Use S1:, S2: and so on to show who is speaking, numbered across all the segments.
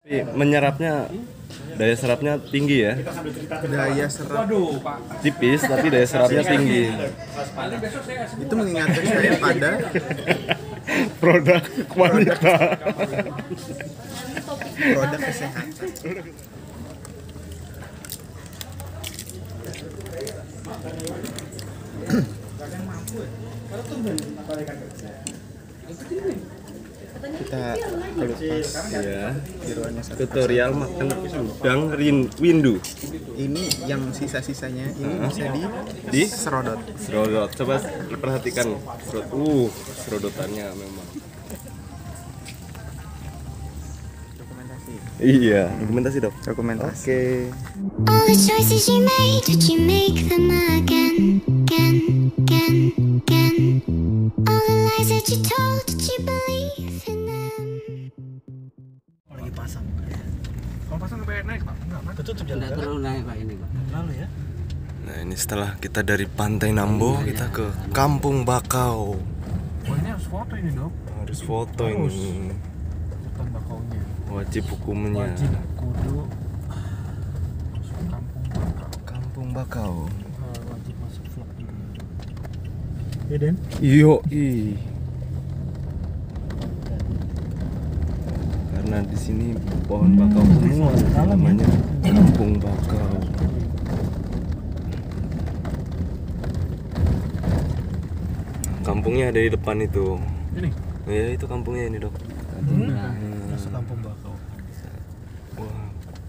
S1: Menyerapnya, daya serapnya tinggi ya.
S2: Daya serap
S1: Tipis tapi daya serapnya tinggi.
S2: itu mengingatkan saya pada
S1: Produk wanita.
S2: produk kesehatan. Kita kelupas
S1: Ya,
S2: tiruannya satu.
S1: tutorial makan udang windu.
S2: Ini yang sisa-sisanya ini bisa
S1: Di
S2: serodot.
S1: serodot. Coba perhatikan serodotannya memang.
S2: Dokumentasi.
S1: Iya, dokumentasi dok.
S2: Dokumentasi.
S1: Oke.
S3: All the choices you made, did you make them again, again, again, again? All the lies that you told, did you believe in them?
S2: Lagi pasang. Kalau pasang nggak naik pak? Enggak, ketutup jalan.
S4: Tidak terlalu naik pak ini pak.
S2: Lalu ya.
S1: Nah ini setelah kita dari Pantai Nambo, kita ke Kampung Bakau.
S2: Oh ini harus foto ini dok.
S1: Harus foto ini.
S2: Hutan bakaunya.
S1: Wajib hukumnya.
S2: Wajib kudu masuk kampung bakau.
S1: Kampung Bakau.
S2: Wajib masuk vlog juga. Ya Den.
S1: Yoi. Karena di sini pohon bakau semua, namanya Kampung Bakau. Kampungnya ada di depan itu.
S2: Ini.
S1: Ya itu kampungnya ini dok.
S2: Masuk kampung bakau.
S1: Wah.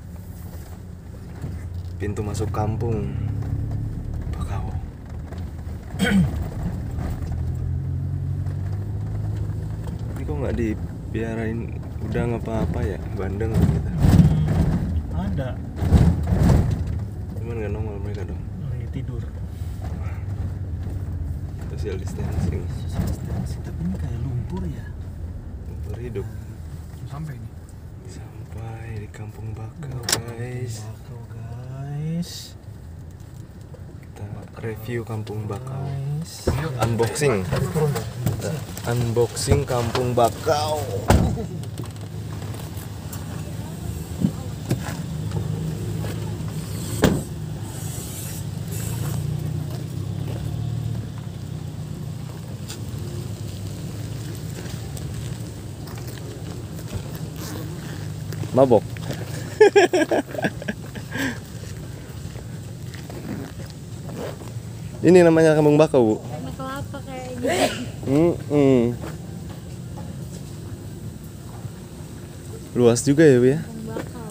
S1: Pintu masuk kampung Bakau. Tapi kok nggak dipiarain udang apa-apa ya, bandeng gitu.
S2: Ada.
S1: Cuman nggak nongol mereka dong.
S2: Lagi tidur.
S1: Social distancing.
S2: Tapi ini kayak lumpur ya.
S1: Lumpur hidup.
S2: Sampai nih.
S1: Sampai di Kampung Bakau guys.
S2: Bakau guys.
S1: Kita review Kampung Bakau.
S2: Guys.
S1: Unboxing. Kita unboxing Kampung Bakau. Mabok. Ini namanya Kampung Bakau, Bu.
S3: Karena kelapa kayaknya.
S1: Luas juga ya, Bu ya.
S3: Bakau.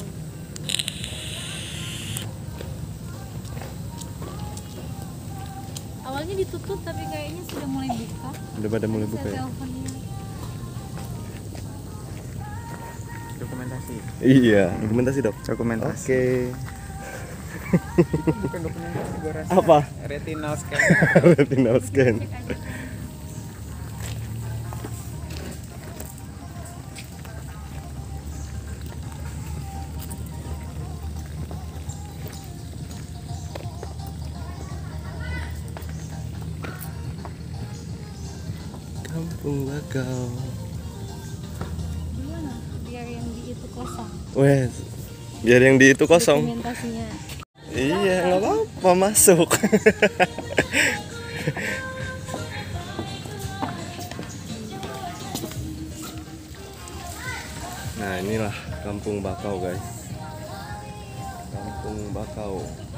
S3: Awalnya ditutup tapi kayaknya sudah mulai buka.
S1: Udah pada mulai buka
S3: Saya
S1: ya.
S3: teleponnya.
S2: Dokumentasi.
S1: Iya, dokumentasi, Dok.
S2: Dokumentasi.
S1: Oke.
S2: Bukan dokumentasi gua rasa.
S1: Apa?
S2: Retinal scan.
S1: Retinal scan. Kampung Bakau.
S3: Gimana? Biar yang di itu kosong.
S1: Wes, biar yang di itu kosong.
S3: Dokumentasinya.
S1: Iya, nggak apa-apa, masuk. Nah, inilah Kampung Bakau, guys. Kampung Bakau.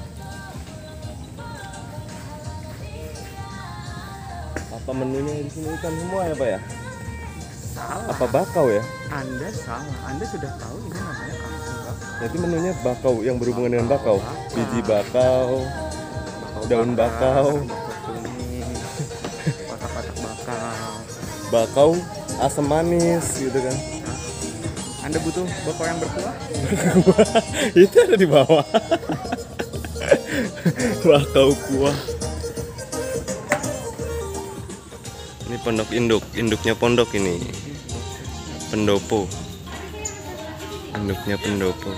S1: Apa menunya di sini ikan semua ya, Pak ya?
S2: Salah.
S1: Apa bakau ya?
S2: Anda salah. Anda sudah tahu ini namanya kampung bakau.
S1: Berarti menunya bakau yang berhubungan dengan bakau. Biji bakau, daun bakau,
S2: kuning, patak-patak bakau.
S1: bakau asam manis gitu kan.
S2: Anda butuh bakau yang berkuah?
S1: Itu ada di bawah. Bakau kuah. Ini pondok induk, induknya pondok ini. Pendopo. Induknya pendopo.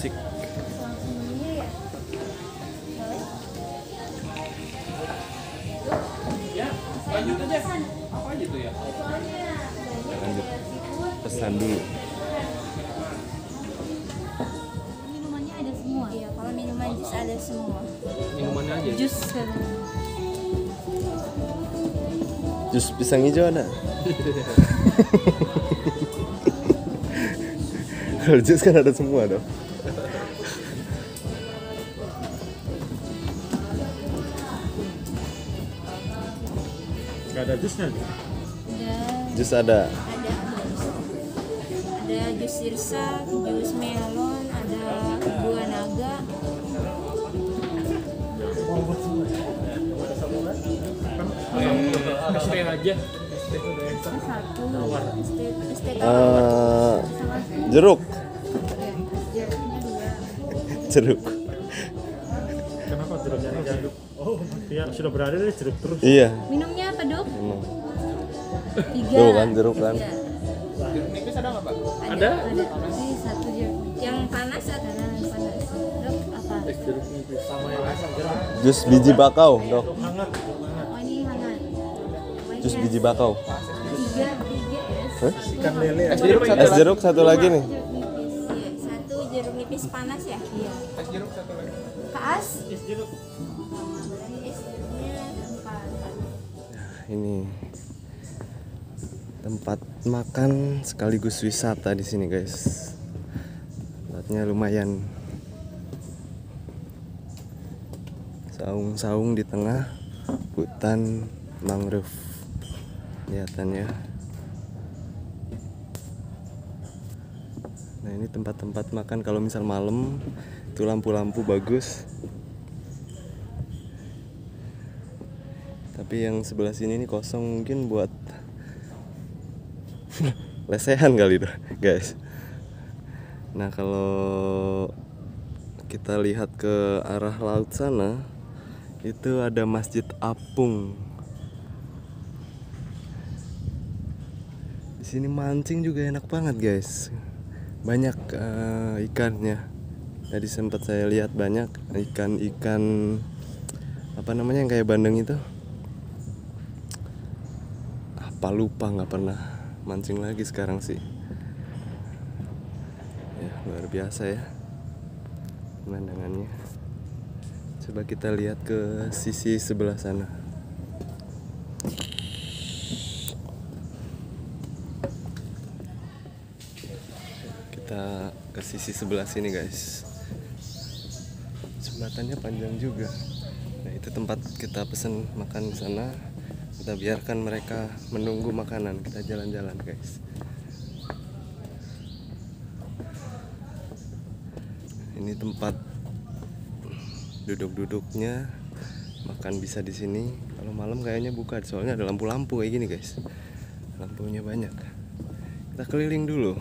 S1: musik.
S2: Lanjut aja. Apa aja tuh ya?
S1: Lanjut pesan dulu.
S4: Minumannya ada semua. Iya, kalau minuman jus ada semua.
S2: Minumannya aja.
S4: Jus kan.
S1: Jus pisang hijau ada. Kalau jus kan ada semua dong.
S2: Gak ada jusnya nih.
S4: Ada
S1: Jus ada.
S4: ada jus sirsa, jus melon, ada buah naga.
S2: ST aja.
S4: Satu. ST
S1: Jeruk.
S4: jeruknya dua.
S1: Jeruk.
S2: Kenapa jeruknya jeruk? Oh, ya sudah berada di jeruk terus.
S1: Iya.
S4: Minumnya apa, Dok?
S1: Emang.
S4: 3.
S1: Tuh kan jeruk kan.
S2: Jeruk nipis ada nggak, Pak?
S4: Ada. Ini satu jeruk. Yang panas atau panas? Dok, apa?
S2: Jeruk nipis sama yang asam jeruk.
S1: Jus biji bakau, Dok.
S2: Hangat.
S4: Oh, ini hangat.
S1: Jus biji bakau.
S4: 3 ya.
S1: Hah?
S2: Ikan lele.
S1: Es jeruk satu lagi nih.
S4: Jeruk nipis. Iya, satu jeruk nipis panas ya? Iya.
S2: Es jeruk satu lagi.
S4: Kaas?
S2: Es jeruk.
S4: Dari es jeruknya 4.
S1: Ini tempat makan sekaligus wisata di sini, guys. Tempatnya lumayan. Saung-saung di tengah hutan mangrove. Kelihatannya. Nah, ini tempat-tempat makan kalau misal malam itu lampu-lampu bagus. Tapi yang sebelah sini nih kosong, mungkin buat lesehan kali tuh, guys. Nah, kalau kita lihat ke arah laut sana, itu ada Masjid Apung. Di sini mancing juga enak banget, guys. Banyak ikannya. Tadi sempat saya lihat banyak ikan-ikan apa namanya yang kayak bandeng itu. Apa lupa, nggak pernah mancing lagi sekarang sih. Ya, luar biasa ya pemandangannya. Coba kita lihat ke sisi sebelah sana. Kita ke sisi sebelah sini, guys. Jembatannya panjang juga. Nah, itu tempat kita pesan makan di sana. Kita biarkan mereka menunggu makanan. Kita jalan-jalan, guys. Ini tempat duduk-duduknya, makan bisa di sini. Kalau malam kayaknya buka, soalnya ada lampu-lampu kayak gini, guys. Lampunya banyak. Kita keliling dulu.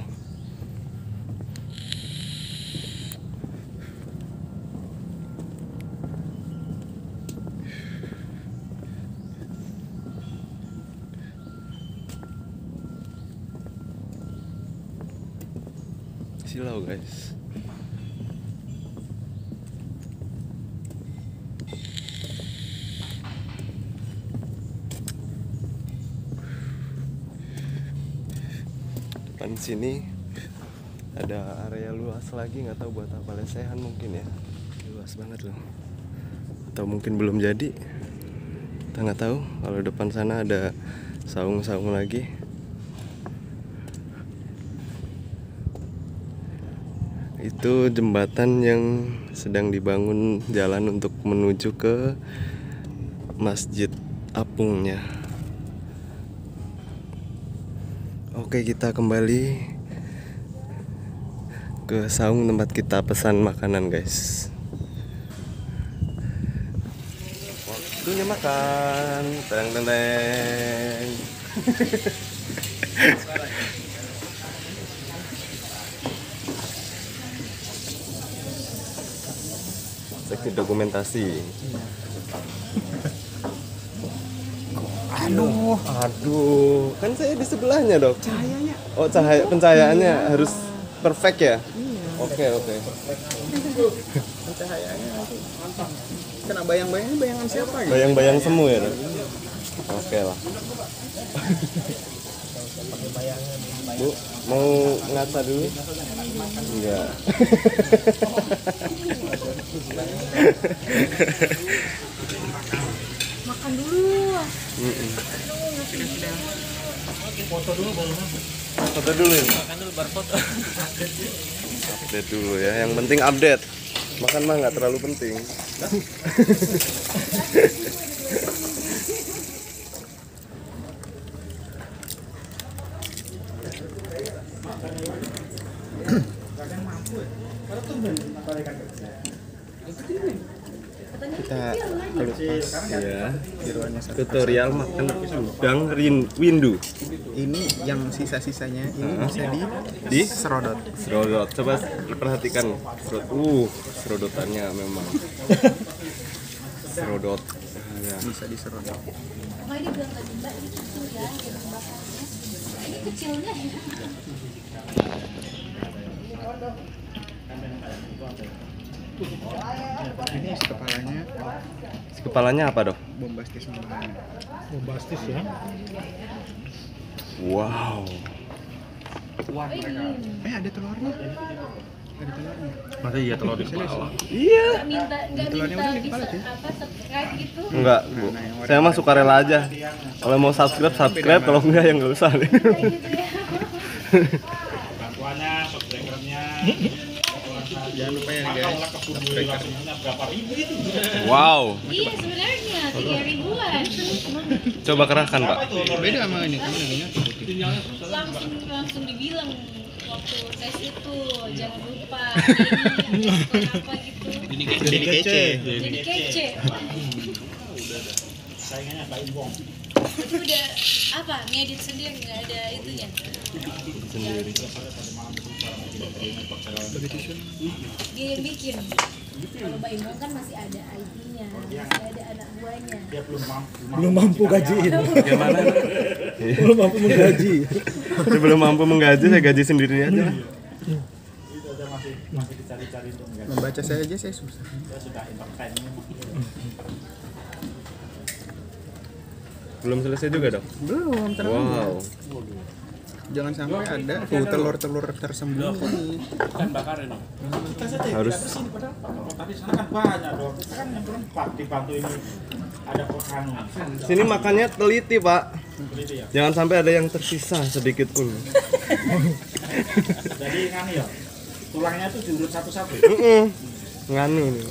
S1: Silau, guys. Depan sini ada area luas lagi, nggak tahu buat apa, lesehan mungkin ya. Luas banget loh. Atau mungkin belum jadi. Kita nggak tahu. Kalau depan sana ada saung-saung lagi. Itu jembatan yang sedang dibangun jalan untuk menuju ke Masjid Apungnya. Oke, kita kembali ke saung tempat kita pesan makanan, guys. Waktunya makan. Teng-teng-teng. Seksi dokumentasi. Aduh, kan saya di sebelahnya, Dok.
S2: Cahayanya.
S1: Oh, cahaya pencahayaannya harus perfect ya?
S2: Iya.
S1: Oke.
S2: Cahayanya nanti kena bayang-bayangnya bayangan siapa gitu?
S1: Bayang-bayang semu ya dok? Oke lah. Bu, mau ngaca dulu? Enggak.
S4: Makan dulu.
S2: Foto dulu baru masuk.
S1: Foto dulu ini.
S2: Makan dulu baru foto.
S1: Update dulu ya. Yang penting update. Makan mah nggak terlalu penting. Kita kelupas ya tutorial makan udang windu.
S2: Ini yang sisa-sisanya ini bisa
S1: Di
S2: serodot.
S1: serodot. Coba perhatikan serodotannya memang serodot ya.
S2: Bisa diserodot.
S4: Mau dibilang tadi mbak ini kecil ya, jadi bakarnya. Ini kecilnya ya.
S2: Ini kepalanya
S1: Kepalanya apa dok?
S2: bombastis namanya.
S5: Bombastis ya.
S1: Wow.
S2: Ada telurnya. Ada telurnya.
S5: Masa iya telur di kepala?
S1: Iya.
S4: Nggak minta bisa apa subscribe gitu.
S1: Enggak bu. Saya mah suka rela aja. Kalau mau subscribe, kalau enggak ya nggak usah.
S4: Kayak gitu ya.
S5: Bantuannya, subscribernya.
S2: Jangan lupa ya guys.
S1: Wow.
S4: Iya sebenarnya 3.000-an.
S1: Coba kerahkan pak.
S2: Beda sama ini kan namanya putih.
S4: Langsung dibilang waktu tes itu jangan lupa ini apa gitu.
S2: Jadi kece.
S4: Jadi kece.
S5: Saingannya Pak Imbong.
S4: Itu udah apa? Ngedit sendiri nggak ada itunya.
S1: Sendiri.
S4: Dia yang bikin. Kalau Mbak Imong kan masih ada ID-nya, masih ada anak buahnya.
S5: Dia
S6: Belum mampu gajiin.
S1: Gimana?
S6: Belum mampu menggaji.
S1: Sebelum mampu menggaji, saya gaji sendiri aja lah.
S5: masih dicari-cari tuh enggak.
S2: Membaca saya aja saya susah.
S5: Dia sudah entertain.
S1: Belum selesai juga dok?
S2: Belum terlalu.
S1: Wow.
S2: Jangan sampai ada tuh telur-telur tersembunyi.
S5: Kan bakarin dong.
S1: Harus.
S5: Tapi sana kan banyak dong. Kita kan yang berempat dibantu ini. Ada anu.
S1: Sini makannya teliti pak.
S5: Gitu ya.
S1: Jangan sampai ada yang tersisa sedikit pun.
S5: Jadi ngani ya. Tulangnya tuh diurut satu-satu.
S1: Nganu nih.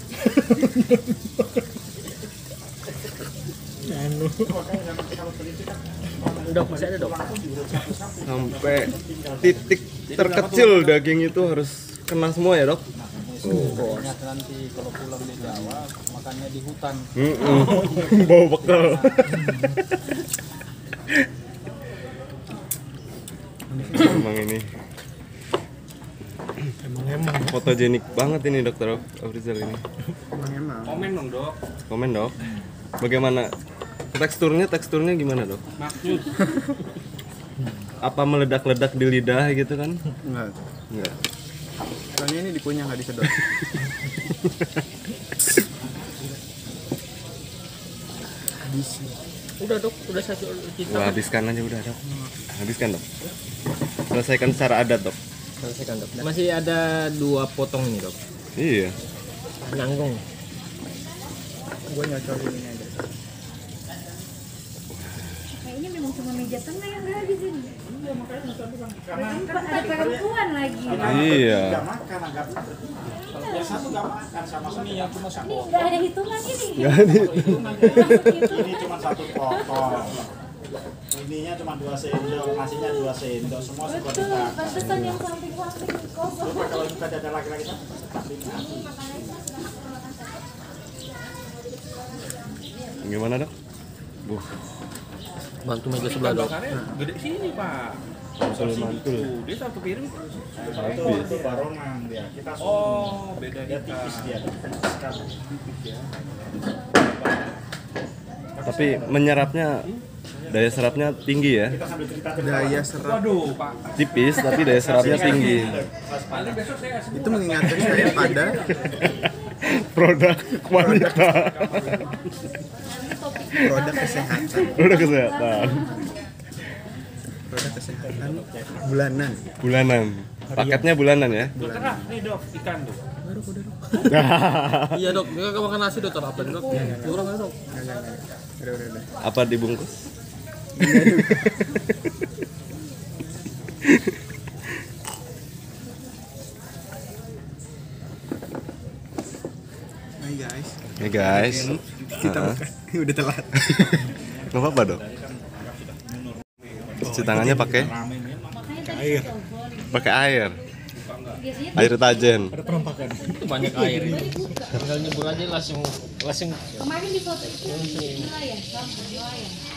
S2: Dok, masih ada dok.
S1: Sampai titik terkecil daging itu harus kena semua ya dok?
S5: Nanti kalau pulang di Jawa makannya di hutan.
S1: Bau bekal. Emang ini
S6: Emang
S1: fotogenik banget ini dokter Afrizal ini.
S2: Emang.
S5: Komen dong dok.
S1: Komen dok. Bagaimana teksturnya gimana dok?
S5: Maksud.
S1: Apa meledak-ledak di lidah gitu kan?
S2: Enggak.
S1: Enggak.
S2: Soalnya ini dikunyah nggak disedot.
S6: Udah dok, udah satu kita.
S1: Wah, habiskan aja udah dok. Habiskan dok. Selesaikan secara adat dok.
S6: Selesaikan dok. Masih ada 2 potong ini dok.
S1: Iya.
S6: Nanggung.
S2: Gue nyocolin ini aja.
S4: Kayaknya memang cuma meja tengah yang nggak habis ini. Ada perempuan lagi.
S1: Iya.
S5: Enggak makan anggap. Kalau biasa tuh enggak makan sama sini yang cuma
S4: Ini
S5: satu.
S4: nggak ada hitungan ini.
S1: Nggak ada.
S5: Ini cuma satu potong. Ininya cuma 2 sendok, nasinya 2 sendok, semua sudah
S4: Betul,
S5: dimakan.
S4: pantesan yang samping-samping kosong.
S5: Coba kalau kita ada laki-laki tuh,
S1: Gimana dok?
S6: Bantu meja sebelah dok.
S5: gede sini pak.
S1: Mantul mantul.
S5: Dia satu piring.
S1: Habis.
S5: Itu barongan dia. Kita oh beda dia tipis dia.
S1: Tapi menyerapnya Daya serapnya tinggi ya.
S2: Daya serap
S1: Tipis tapi daya serapnya tinggi.
S2: itu mengingatkan saya pada
S1: Produk wanita.
S2: produk kesehatan.
S1: Produk kesehatan.
S2: Produk kesehatan bulanan.
S1: Bulanan. Paketnya bulanan ya.
S5: Nih dok, ikan dok.
S6: Iya dok, dia kan makan nasi dok, apa dok? Kurang ya dok.
S2: Udah.
S1: Apa dibungkus?
S2: Hai guys.
S1: Hey guys.
S2: Kita makan. Udah telat.
S1: Nggak apa-apa dong. Cuci tangannya pakai
S4: air.
S1: pakai air.
S4: Biasanya
S1: Air deterjen.
S6: Itu banyak air. Tinggal nyebur aja langsung.
S4: kemarin di foto itu di nelayan, kampung nelayan.